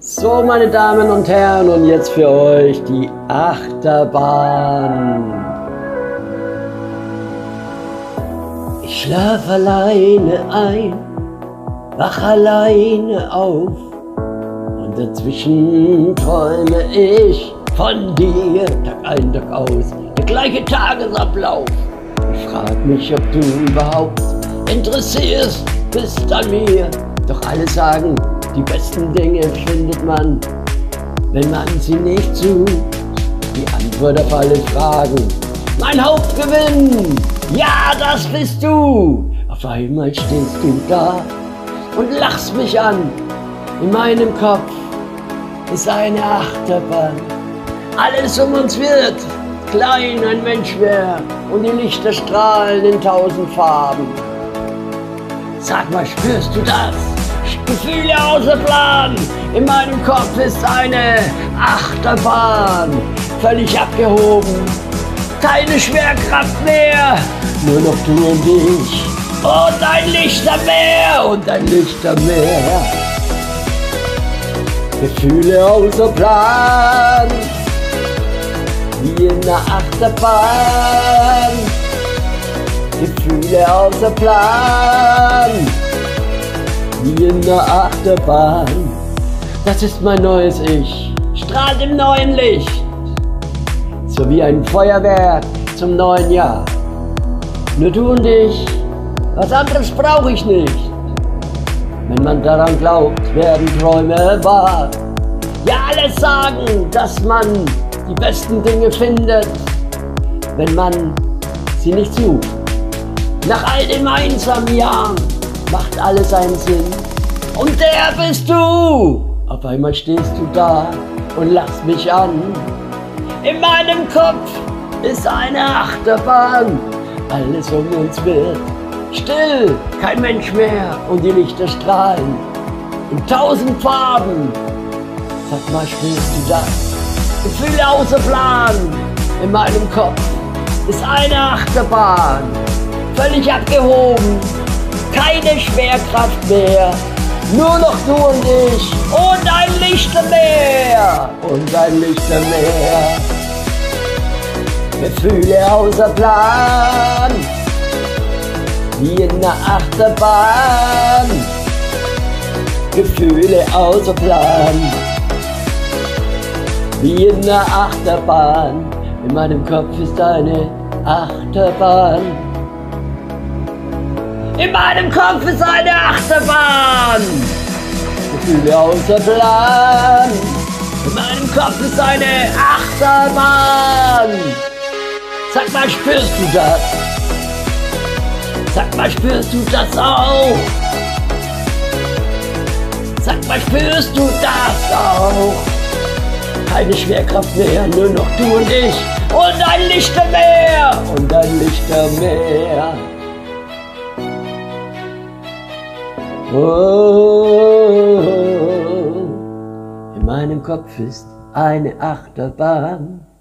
So, meine Damen und Herren, und jetzt für euch die Achterbahn. Ich schlaf alleine ein, wach alleine auf, und dazwischen träume ich von dir, Tag ein, Tag aus, der gleiche Tagesablauf. Ich frag mich, ob du überhaupt interessierst bist an mir, doch alle sagen, die besten Dinge findet man, wenn man sie nicht sucht. Die Antwort auf alle Fragen, mein Hauptgewinn, ja, das bist du. Auf einmal stehst du da und lachst mich an. In meinem Kopf ist eine Achterbahn. Alles um uns wird klein, ein Mensch mehr, und die Lichter strahlen in 1000 Farben. Sag mal, spürst du das? Gefühle außer Plan. In meinem Kopf ist eine Achterbahn, völlig abgehoben, keine Schwerkraft mehr, nur noch du und ich und ein Lichtermeer und ein Lichtermeer. Gefühle außer Plan, wie in einer Achterbahn. Gefühle außer Plan, wie in der Achterbahn. Das ist mein neues Ich, strahlt im neuen Licht, so wie ein Feuerwerk zum neuen Jahr. Nur du und ich, was anderes brauche ich nicht. Wenn man daran glaubt, werden Träume wahr. Ja, alle sagen, dass man die besten Dinge findet, wenn man sie nicht sucht. Nach all den einsamen Jahren macht alles einen Sinn, und der bist du. Auf einmal stehst du da und lachst mich an. In meinem Kopf ist eine Achterbahn, alles um uns wird still, kein Mensch mehr, und die Lichter strahlen in 1000 Farben. Sag mal, spürst du das? Gefühle außer Plan. In meinem Kopf ist eine Achterbahn, völlig abgehoben, keine Schwerkraft mehr, nur noch du und ich und ein Lichtermeer und ein Lichtermeer. Gefühle außer Plan, wie in einer Achterbahn. Gefühle außer Plan, wie in einer Achterbahn. In meinem Kopf ist eine Achterbahn. In meinem Kopf ist eine Achterbahn. Gefühle außer Plan. In meinem Kopf ist eine Achterbahn. Sag mal, spürst du das? Sag mal, spürst du das auch? Sag mal, spürst du das auch? Keine Schwerkraft mehr, nur noch du und ich und ein Lichtermeer und ein Lichtermeer. Oh, in meinem Kopf ist eine Achterbahn.